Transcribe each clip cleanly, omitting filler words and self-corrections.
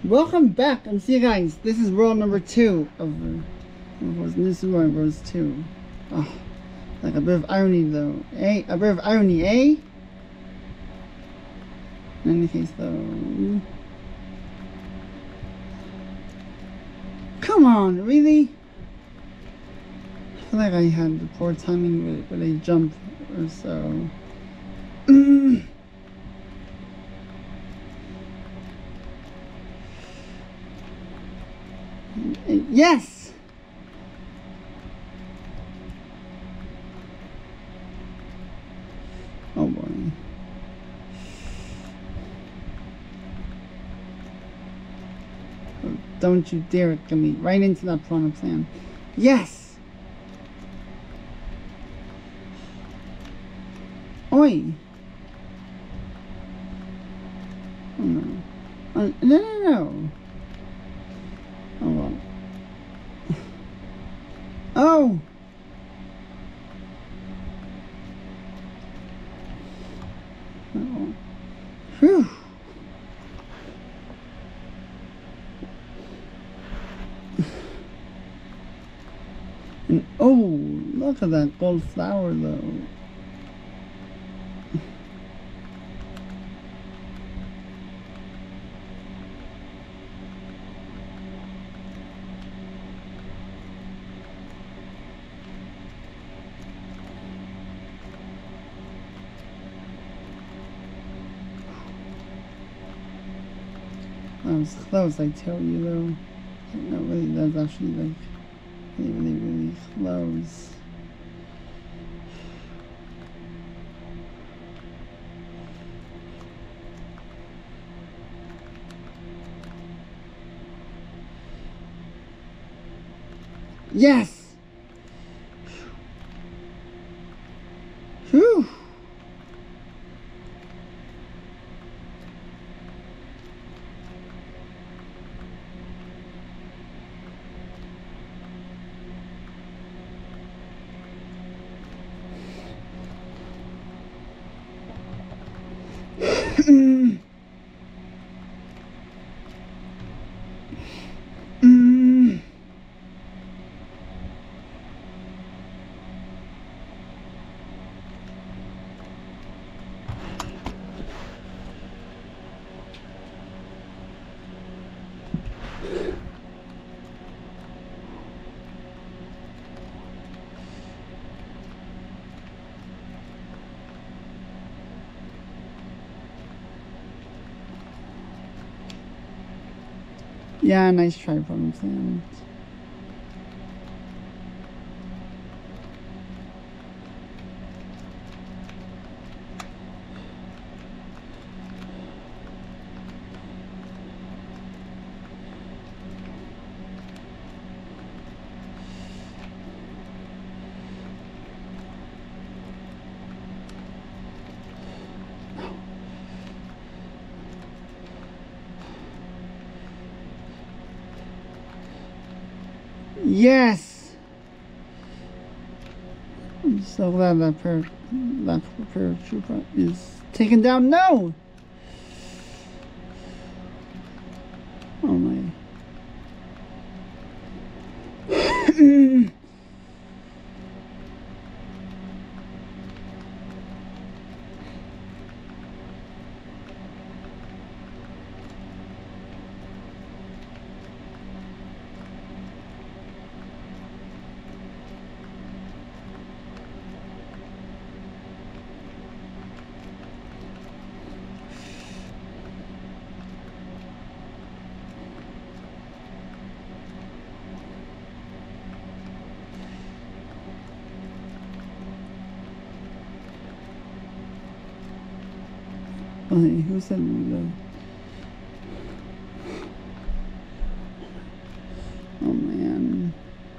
Welcome back. See you guys. This is world number 2 of this is world number 2. Oh, like a bit of irony though. A bit of irony, eh? In any case though. Come on, really? I feel like I had the poor timing with a jump or so. Yes! Oh boy. Oh, don't you dare get me right into that piranha plant. Yes! Oi! Oh no. No. Oh well. Oh! Uh-oh. Whew! And oh, look at that gold flower though. That was close, I tell you though. No, really, that's actually like really close. Yes! Whew! Yeah, nice try, problem Sam. Yes! I'm so glad that paratrooper is taken down. No! Oh my. Okay, who said that? Oh man.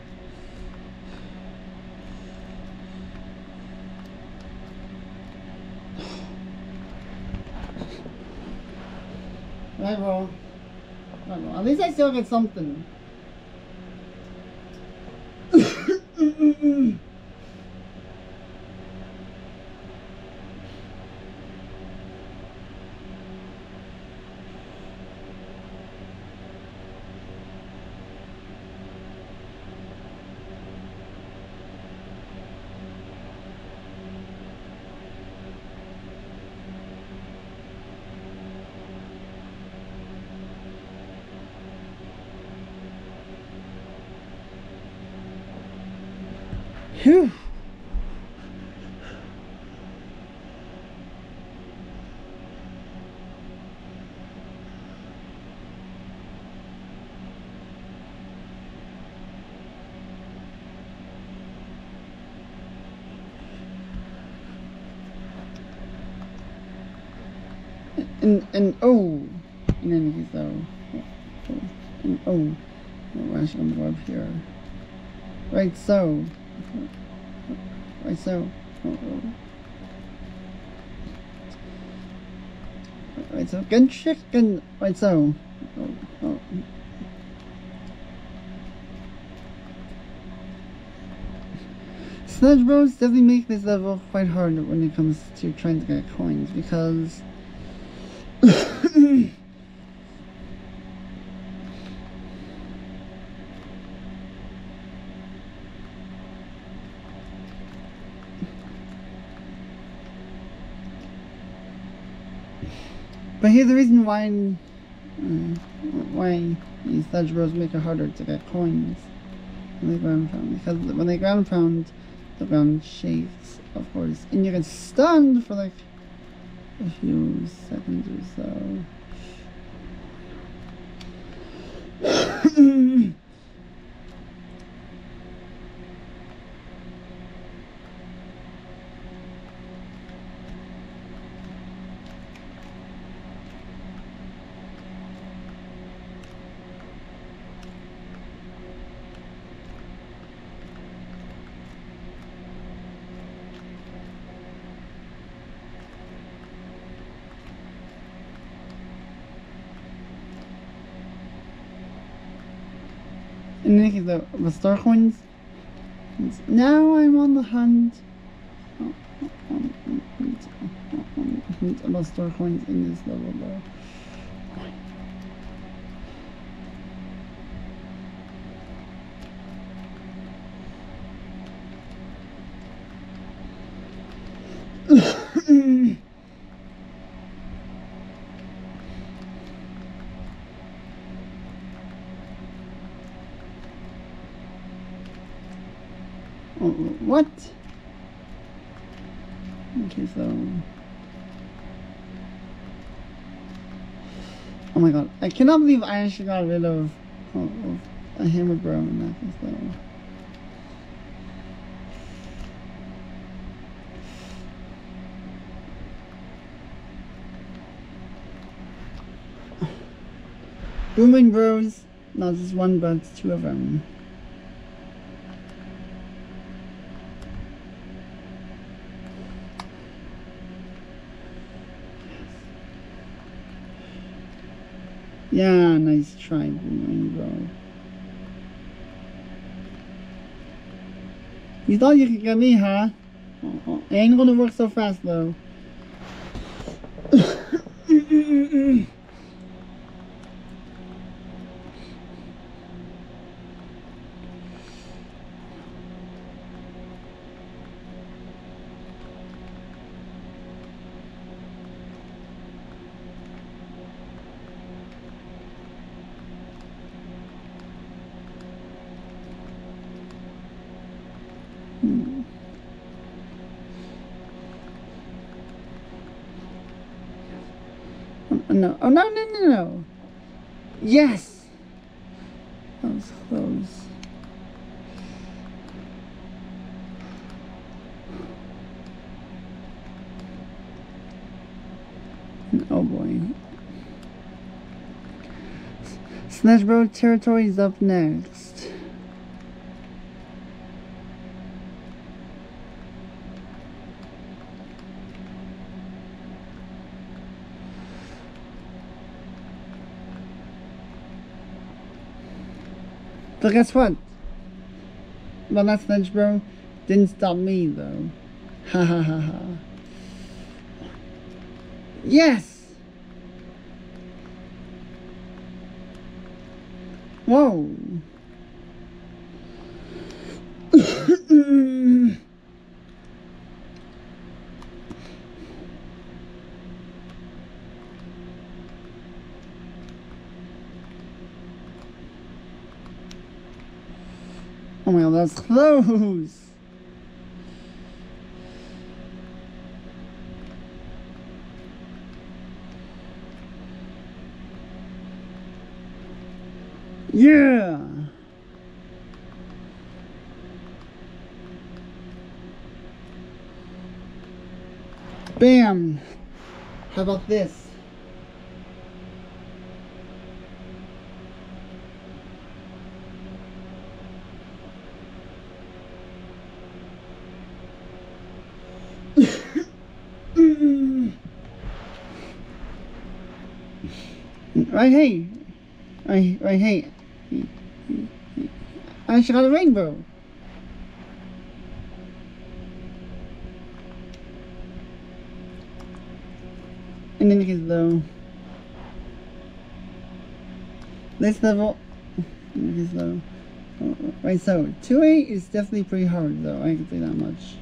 Right, bro. At least I still get something. Whew. And oh, in any case though, and oh, we're actually gonna go up here. Right so. Right so. Right so. Good chicken. Right so. Sludge Bros definitely make this level quite hard when it comes to trying to get coins because but here's the reason why these Sludge Bros make it harder to get coins when they ground pound, because when they ground pound, the ground shakes, of course, and you get stunned for like a few seconds or so. In any case, the star coins. Now I'm on the hunt about star coins in this level, though. What? Okay, so. Oh my god, I cannot believe I actually got rid of a hammer bro in that case, though. Booming bros, not just one, but two of them. Yeah, nice try, booming bro. You thought you could get me, huh? It ain't gonna work so fast, though. No. Oh, no. Yes! That was close. Oh boy. Slash Bro territory is up next. But guess what? Well, that Slash Bro didn't stop me though. Ha ha ha ha. Yes! Whoa! Oh my god, that's close! Yeah! Bam! How about this? Right, hey! Right, hey! I actually got a rainbow! And then you can though. This level is low. Right, so 2A is definitely pretty hard though, I can say that much.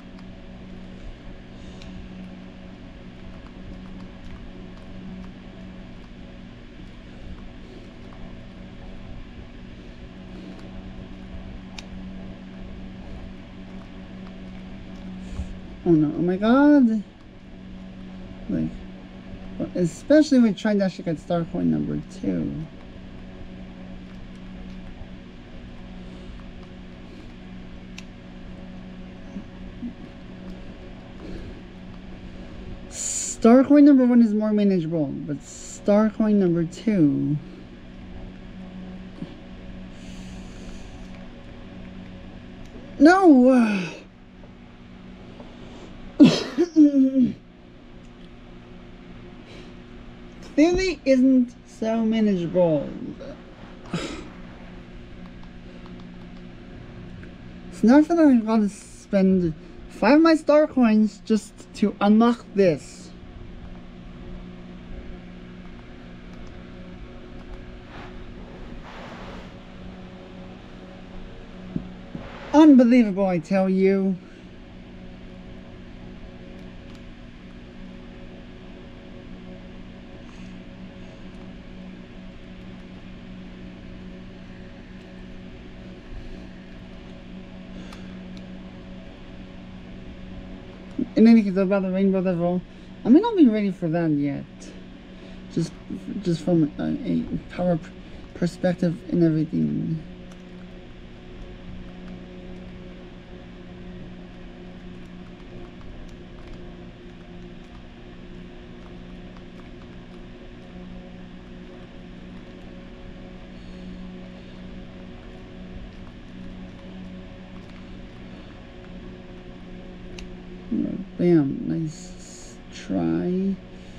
Oh no, oh my god! Like, especially when trying to actually get star coin number 2. Star coin number 1 is more manageable, but star coin number 2... No! Clearly isn't so manageable. It's not that I'm gonna spend 5 of my star coins just to unlock this. Unbelievable, I tell you. In any case, about the rainbow level, I may not be ready for that yet. Just from a power perspective and everything. Bam, nice try.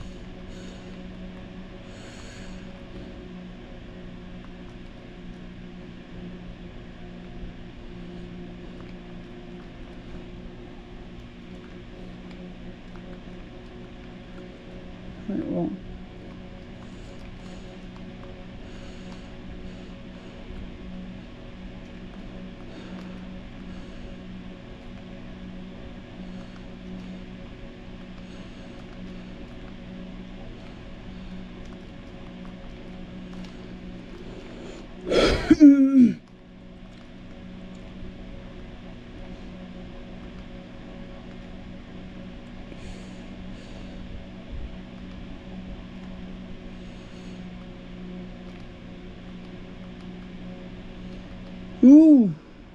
Right, well. Ooh.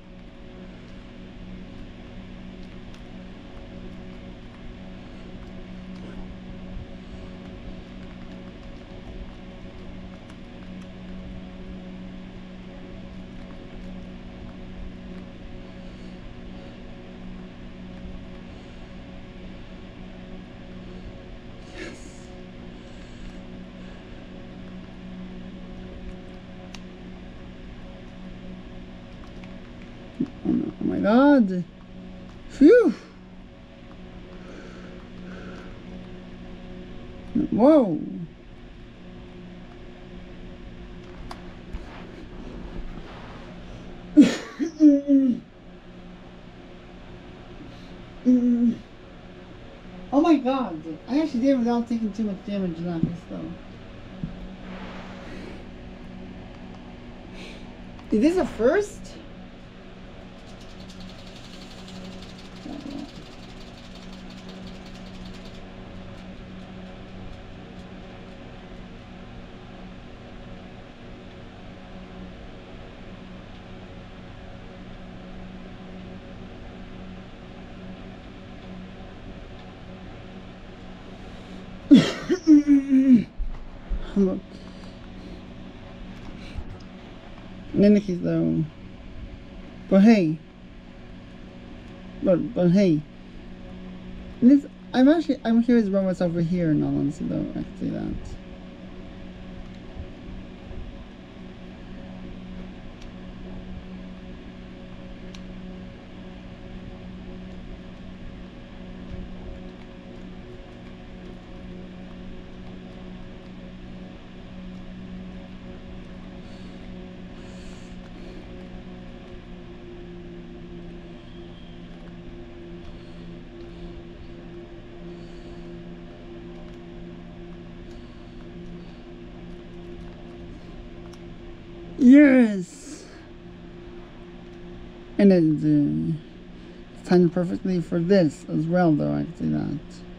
Oh my god. Phew. Whoa. Oh my god. I actually did without taking too much damage in that case though. Is this a first? And in any case though, but hey, hey, this, I'm curious about what's over here in all honesty though, I can see that. Yes! And it's timed perfectly for this as well though, I can see that.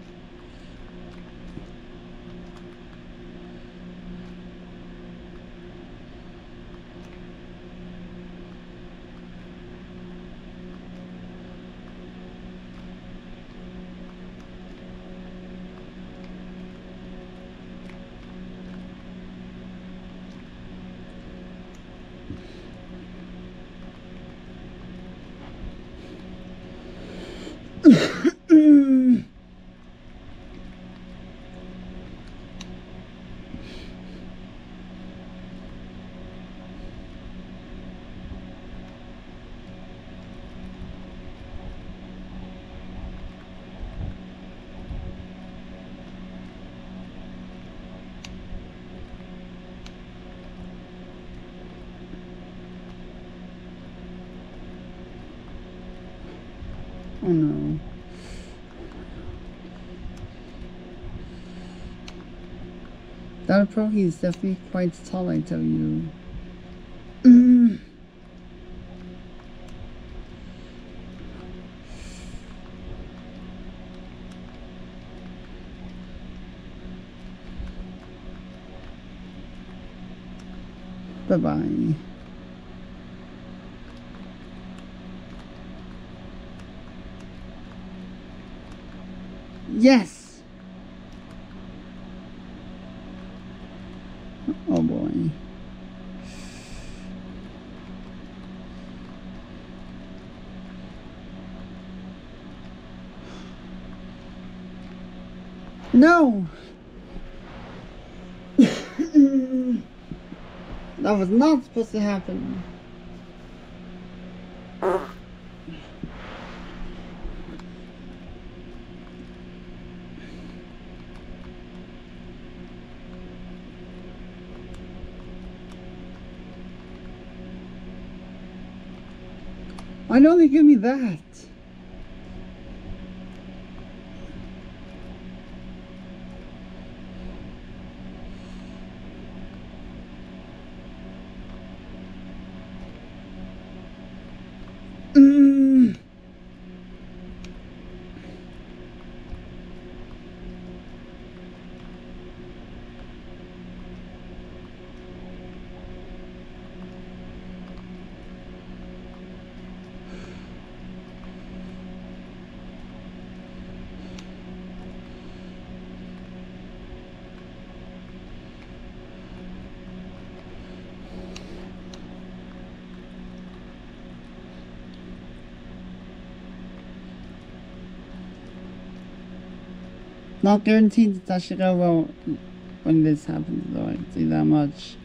Oh no. That pro, he's definitely quite tall, I tell you. Bye-bye. Yes! Oh boy. No! That was not supposed to happen. Why don't they give me that? Not guaranteed that should go well when this happens though, I can see that much.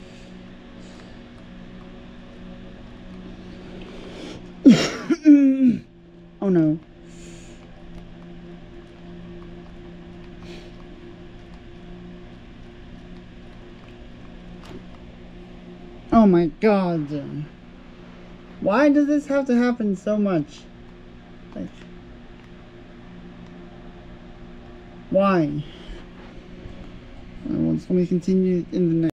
Oh no. Oh my god. Why does this have to happen so much? Like, why? Well, it's going to continue in the next.